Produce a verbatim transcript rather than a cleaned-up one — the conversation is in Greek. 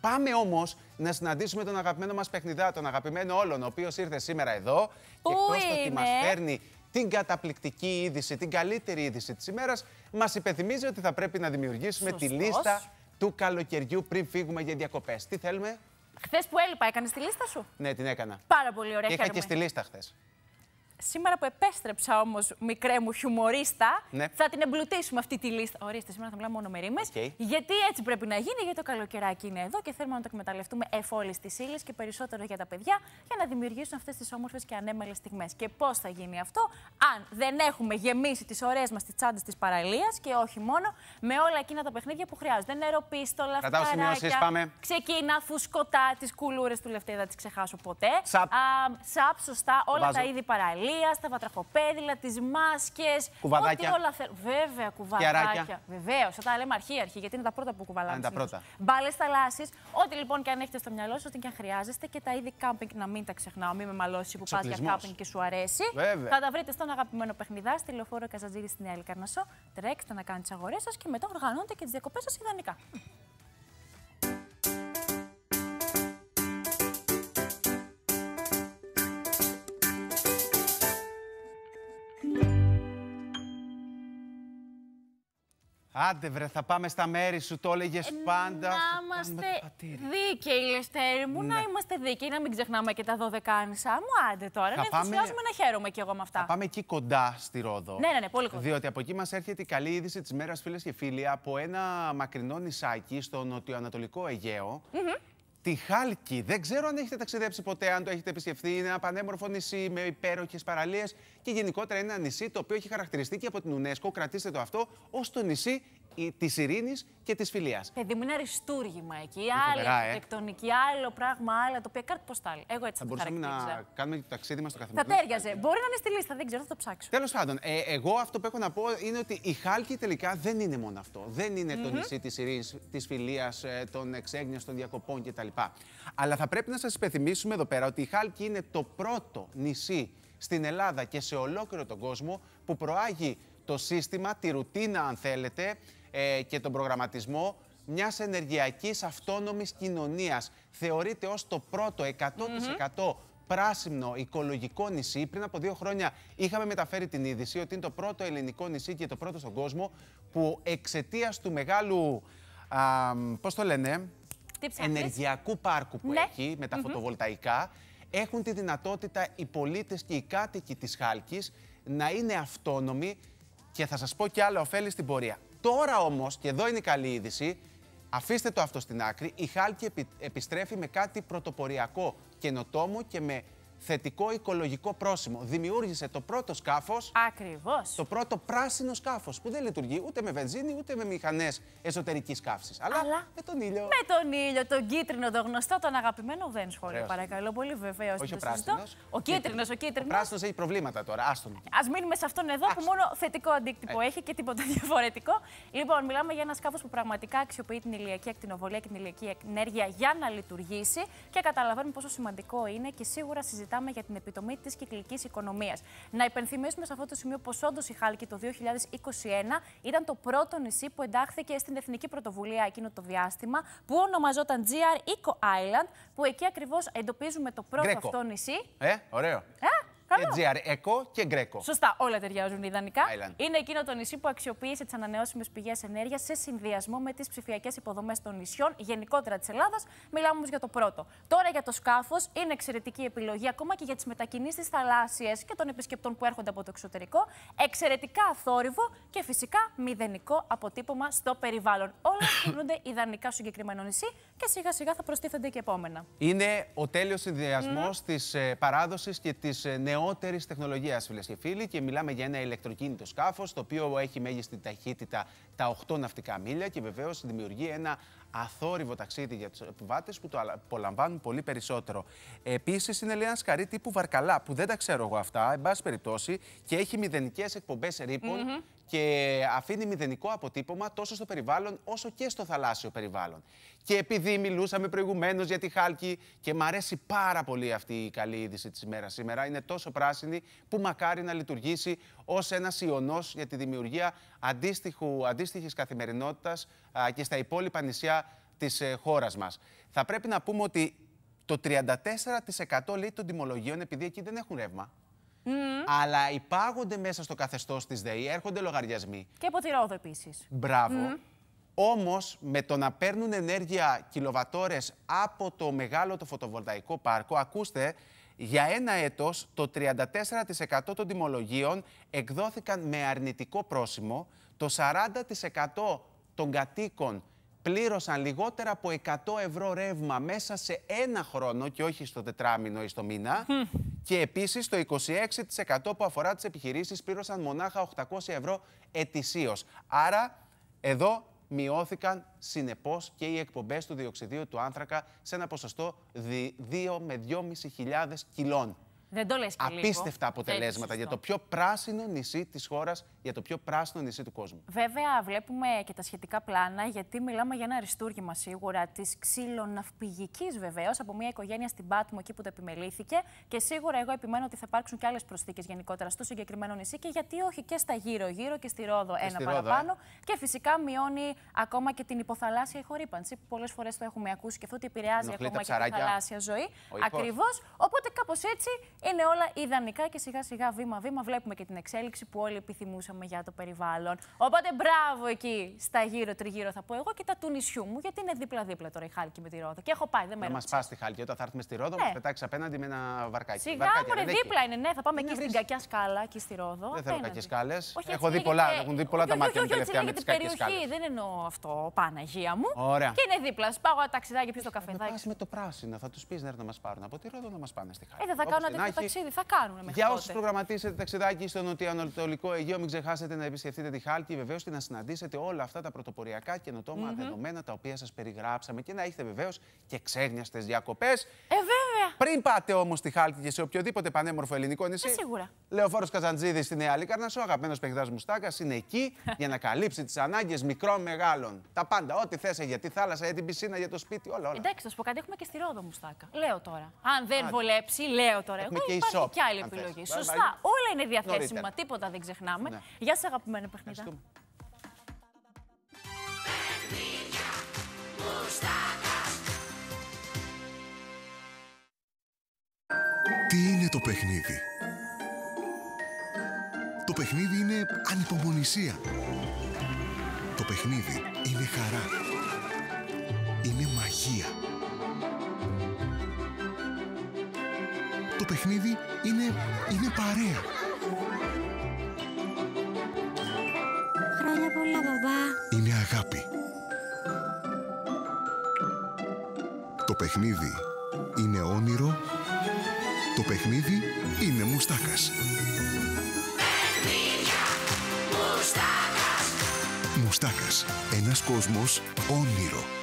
Πάμε όμως να συναντήσουμε τον αγαπημένο μας παιχνιδά, τον αγαπημένο όλων, ο οποίος ήρθε σήμερα εδώ. Πού και εκτός το ότι είναι? μας φέρνει την καταπληκτική είδηση, την καλύτερη είδηση της ημέρας, μας υπενθυμίζει ότι θα πρέπει να δημιουργήσουμε Σωστός. τη λίστα του καλοκαιριού πριν φύγουμε για διακοπές. Τι θέλουμε? Χθες που έλειπα, έκανες τη λίστα σου? Ναι, την έκανα. Πάρα πολύ ωραία. Και είχα χαίρομαι. και στη λίστα χθες. Σήμερα που επέστρεψα όμως, μικρέ μου χιουμορίστα, Ναι. θα την εμπλουτίσουμε αυτή τη λίστα. Ορίστε, σήμερα θα μιλάμε μόνο με ρήμες. Okay. Γιατί έτσι πρέπει να γίνει, γιατί το καλοκαιράκι είναι εδώ και θέλουμε να το εκμεταλλευτούμε εφόλης της ύλης και περισσότερο για τα παιδιά, για να δημιουργήσουν αυτές τις όμορφες και ανέμελες στιγμές. Και πώς θα γίνει αυτό, αν δεν έχουμε γεμίσει τις ωραίες μας τις τσάντες της παραλίας και όχι μόνο με όλα εκείνα τα παιχνίδια που χρειάζονται. Νεροπίστολα, Κρατάω σημειώσεις, πάμε. ξεκίνα, φουσκωτά, τις κουλούρες του Λευτέρη, δεν τις ξεχάσω ποτέ. Σαπ. Α, σαπ, σωστά, όλα Βάζω. τα είδη παραλίας, τα βατραχοπέδιλα, τις μάσκες. Κουβαδάκια. Ό,τι όλα θέλουν. Βέβαια, κουβαδάκια. Σκιαράκια. Βεβαίως, θα τα λέμε αρχή-αρχή, γιατί είναι τα πρώτα που κουβαλάμε. Είναι τα πρώτα. Μπάλες θαλάσσης, ό,τι λοιπόν και αν έχετε στο μυαλό σας, ό,τι και αν χρειάζεστε. Και τα είδη κάμπινγκ, να μην τα ξεχνάω, μην με μαλώσει που πας για Εξοπλισμός. κάμπινγκ και σου αρέσει. Βέβαια. Θα τα βρείτε στον αγαπημένο παιχνιδά, στη Λεωφόρο Καζατζίδη στην Νέα Λικαρνασσό. Τρέξτε να κάνετε τις αγορές σας και μετά οργανώνετε και τις διακοπές σας ιδανικά. Άντε βρε, θα πάμε στα μέρη σου, το έλεγες πάντα. Να θα πάμε είμαστε το πατήρι. δίκαιοι, Λευτέρη μου, Ναι. να είμαστε δίκαιοι, να μην ξεχνάμε και τα δωδεκάνησα μου. Άντε τώρα, Θα να πάμε- ενθουσιάζουμε, να χαίρομαι κι εγώ με αυτά. Θα πάμε εκεί κοντά στη Ρόδο. Ναι, ναι, ναι, πολύ κοντά. Διότι από εκεί μας έρχεται η καλή είδηση της μέρας, φίλες και φίλοι, από ένα μακρινό νησάκι στο νοτιοανατολικό Αιγαίο. Mm-hmm. Τη Χάλκη. Δεν ξέρω αν έχετε ταξιδέψει ποτέ, αν το έχετε επισκεφθεί. Είναι ένα πανέμορφο νησί με υπέροχες παραλίες και γενικότερα είναι ένα νησί το οποίο έχει χαρακτηριστεί και από την UNESCO. Κρατήστε το αυτό ως το νησί της ειρήνης και της φιλίας. Παιδί μου, είναι αριστούργημα εκεί. Άλλη φοβερά, ε. αρχιτεκτονική, άλλο πράγμα, άλλα τοπία. Κάρτε ποστάλ. Εγώ έτσι Θα θα το μπορούσαμε χαρακτήριζα. να κάνουμε το ταξίδι μας στο Θα καθημερινό. τέριαζε. Μπορεί να είναι στη λίστα, δεν ξέρω, θα το ψάξω. Τέλος πάντων, ε, εγώ αυτό που έχω να πω είναι ότι η Χάλκη τελικά δεν είναι μόνο αυτό. Δεν είναι το νησί της ειρήνης, της φιλίας, ε, των εξέγνιας, των διακοπών κτλ. Αλλά θα πρέπει να σας υπενθυμίσουμε εδώ πέρα ότι η Χάλκη είναι το πρώτο νησί στην Ελλάδα και σε ολόκληρο τον κόσμο που προάγει το σύστημα, τη ρουτίνα αν θέλετε, ε, και τον προγραμματισμό μιας ενεργειακής αυτόνομης κοινωνίας. Θεωρείται ως το πρώτο εκατό τοις εκατό πράσινο οικολογικό νησί. Πριν από δύο χρόνια είχαμε μεταφέρει την είδηση ότι είναι το πρώτο ελληνικό νησί και το πρώτο στον κόσμο που εξαιτίας του μεγάλου, α, πώς το λένε, Τι ψάχνεις? ενεργειακού πάρκου που Ναι. έχει με τα φωτοβολταϊκά, έχουν τη δυνατότητα οι πολίτες και οι κάτοικοι της Χάλκης να είναι αυτόνομοι και θα σας πω κι άλλα ωφέλη στην πορεία. Τώρα όμως, και εδώ είναι η καλή είδηση, αφήστε το αυτό στην άκρη, η Χάλκη επι, επιστρέφει με κάτι πρωτοποριακό, καινοτόμο και με θετικό οικολογικό πρόσημο. Δημιούργησε το πρώτο σκάφος, Ακριβώς. το πρώτο πράσινο σκάφος που δεν λειτουργεί ούτε με βενζίνη ούτε με μηχανές εσωτερικής καύσης. Αλλά, Αλλά με τον ήλιο. Με τον ήλιο, τον κίτρινο, τον γνωστό, τον αγαπημένο, δεν σχόλιο. Ωραίος. Παρακαλώ πολύ, βεβαίως. Όχι ο το συζητώ. πράσινος. Ο κίτρινος, ο Ο κίτρινος. πράσινος έχει προβλήματα τώρα. Άστον. Ας μείνουμε σε αυτόν εδώ που Άστο. μόνο θετικό αντίκτυπο Ε. έχει και τίποτα διαφορετικό. Λοιπόν, μιλάμε για ένα σκάφος που πραγματικά αξιοποιεί την ηλιακή ακτινοβολία και την ηλιακή ενέργεια για να λειτουργήσει και καταλαβαίνουμε πόσο σημαντικό είναι και σίγουρα συζητάμε για την επιτομή της κυκλικής οικονομίας. Να υπενθυμίσουμε σε αυτό το σημείο πως όντως η Χάλκη το δύο χιλιάδες είκοσι ένα ήταν το πρώτο νησί που εντάχθηκε στην εθνική πρωτοβουλία εκείνο το διάστημα που ονομαζόταν τζι αρ Eco Island, που εκεί ακριβώς εντοπίζουμε το πρώτο Γκρέκο. αυτό νησί. Ε, ωραίο. Ε, καλό. τζι αρ Eco και Γκρέκο. Σωστά, όλα ταιριάζουν ιδανικά. Island. Είναι εκείνο το νησί που αξιοποίησε τις ανανεώσιμες πηγές ενέργειας σε συνδυασμό με τις ψηφιακές υποδομές των νησιών, γενικότερα της Ελλάδας. Μιλάμε όμως για το πρώτο. Τώρα για το σκάφος, είναι εξαιρετική επιλογή ακόμα και για τις μετακινήσεις θαλάσσιες και των επισκεπτών που έρχονται από το εξωτερικό. Εξαιρετικά αθόρυβο και φυσικά μηδενικό αποτύπωμα στο περιβάλλον. Όλα κινούνται ιδανικά στο συγκεκριμένο νησί και σιγά σιγά θα προστίθενται και επόμενα. Είναι ο τέλειος συνδυασμός mm. της ε, παράδοσης και της ε, νεότερης τεχνολογίας, φίλες και φίλοι. Και μιλάμε για ένα ηλεκτροκίνητο σκάφος, το οποίο έχει μέγιστη ταχύτητα τα οκτώ ναυτικά μίλια και βεβαίως δημιουργεί ένα αθόρυβο ταξίδι για τους επιβάτες που το απολαμβάνουν πολύ περισσότερο. Επίσης, είναι λέει ένα σκαρί τύπου βαρκαλά, που δεν τα ξέρω εγώ αυτά, εν πάση περιπτώσει, και έχει μηδενικές εκπομπές ρήπων mm-hmm. και αφήνει μηδενικό αποτύπωμα τόσο στο περιβάλλον όσο και στο θαλάσσιο περιβάλλον. Και επειδή μιλούσαμε προηγουμένως για τη Χάλκη και μ' αρέσει πάρα πολύ αυτή η καλή είδηση της ημέρας σήμερα, είναι τόσο πράσινη που μακάρι να λειτουργήσει ως ένας ιονός για τη δημιουργία αντίστοιχης καθημερινότητας α, και στα υπόλοιπα νησιά της ε, χώρας μας. Θα πρέπει να πούμε ότι το τριάντα τέσσερα τοις εκατό λέει των τιμολογίων, επειδή εκεί δεν έχουν ρεύμα, mm. αλλά υπάγονται μέσα στο καθεστώς της ΔΕΗ, έρχονται λογαριασμοί. Και από τη Ρόδο επίσης. Μπράβο. Mm. Όμως, με το να παίρνουν ενέργεια κιλοβατόρες από το μεγάλο το φωτοβολταϊκό πάρκο, ακούστε, για ένα έτος το τριάντα τέσσερα τοις εκατό των τιμολογίων εκδόθηκαν με αρνητικό πρόσημο, το σαράντα τοις εκατό των κατοίκων πλήρωσαν λιγότερα από εκατό ευρώ ρεύμα μέσα σε ένα χρόνο και όχι στο τετράμινο ή στο μήνα. Mm. Και επίσης το είκοσι έξι τοις εκατό που αφορά τις επιχειρήσεις πλήρωσαν μονάχα οκτακόσια ευρώ ετησίως. Άρα εδώ μειώθηκαν συνεπώς και οι εκπομπές του διοξιδίου του άνθρακα σε ένα ποσοστό δύο με δυόμισι χιλιάδες κιλών. Δεν το λες και λίγο. Απίστευτα αποτελέσματα για το πιο πράσινο νησί της χώρας, για το πιο πράσινο νησί του κόσμου. Βέβαια, βλέπουμε και τα σχετικά πλάνα, γιατί μιλάμε για ένα αριστούργημα σίγουρα της ξυλοναυπηγικής βεβαίως, από μια οικογένεια στην Πάτμο, εκεί που το επιμελήθηκε. Και σίγουρα εγώ επιμένω ότι θα υπάρξουν και άλλες προσθήκες γενικότερα στο συγκεκριμένο νησί και γιατί όχι και στα γύρω-γύρω και στη Ρόδο ένα στη παραπάνω. Ρόδο, ε. Και φυσικά μειώνει ακόμα και την υποθαλάσσια ηχορύπανση, που πολλές φορές το έχουμε ακούσει και αυτό ότι επηρεάζει Ενοχλεί ακόμα τα και τη θαλάσσια ζωή. Ακριβώς. Οπότε κάπως έτσι είναι όλα ιδανικά και σιγά σιγά βήμα-βήμα βλέπουμε και την εξέλιξη που όλοι επιθυμούσαμε για το περιβάλλον. Οπότε μπράβο εκεί στα γύρω-τριγύρω θα πω εγώ και τα του νησιού μου, γιατί είναι δίπλα-δίπλα τώρα η Χάλκη με τη Ρόδο. Και έχω πάει, δεν με Να μας πας στη Χάλκη όταν θα έρθουμε στη Ρόδο, ναι. μας πετάξεις απέναντι με ένα βαρκάκι. Σιγά μου, ρε, δίπλα είναι, ναι, θα πάμε εκεί στην Κακιά Σκάλα, εκεί στη Ρόδο. Δεν θέλω κακές σκάλες. Όχι, έχω δει πολλά, έχουν δει πολλά τα μάτια μου τελευταία με τις κακές σκάλες. Δεν εννοώ αυτό, Παναγία μου. Ωραία. Και είναι δίπλα. Σου πάω ταξιδάκι πιο στο καφεδάκι. Θα πας με το πράσινο, θα τους πεις να έρθουν να μας πάρουν από τη Ρόδο να μας πάνε στη Χάλκη. Ε, δεν θα κάνουν τέτοιο ταξίδι, θα κάνουν μέχρι Για όσους προγραμματίσετε ταξιδάκι στο νοτιοανατολικό Αιγαίο, μην ξεχάσετε να επισκεφτείτε τη Χάλκη, βεβαίως και να συναντήσετε όλα αυτά τα πρωτοποριακά καινοτόμα mm-hmm. δεδομένα τα οποία σας περιγράψαμε και να έχετε βεβαίως και ξέγνιαστες διακοπές. Ε, βέβαια. Πριν πάτε όμως στη Χάλκη και σε οποιοδήποτε πανέμορφο ελληνικό νησί, ε, σίγουρα. Λεωφόρος Καζαντζίδης στη Νέα Λίκαρνασσο, αγαπημένος παιχτάς Μουστάκας, είναι εκεί για να καλύψει τις ανάγκες μικρών μεγάλων. Τα πάντα, ό,τι θες για τη θάλασσα, για την πισίνα, για το σπίτι, όλα. όλα. Εντάξει, θα σου πω κάτι, έχουμε και στη Ρόδο Μουστάκα. Λέω τώρα. Αν δεν Άντε. βολέψει, λέω τώρα. Έχουμε Εγώ και υπάρχει shop, και άλλη επιλογή. Σωστά. Όλα είναι διαθέσιμα, νωρίτερα. Τίποτα δεν ξεχνάμε. Ναι. Γεια σας, αγαπημένο παιχνίδα. Τι είναι το παιχνίδι? Το παιχνίδι είναι ανυπομονησία. Το παιχνίδι είναι χαρά. Είναι μαγεία. Το παιχνίδι είναι, είναι παρέα. Χρόνια πολλά, μπαμπά. Είναι αγάπη. Το παιχνίδι είναι όνειρο. Το παιχνίδι είναι Μουστάκας. Μουστάκας. Μουστάκας. Ένας κόσμος όνειρο.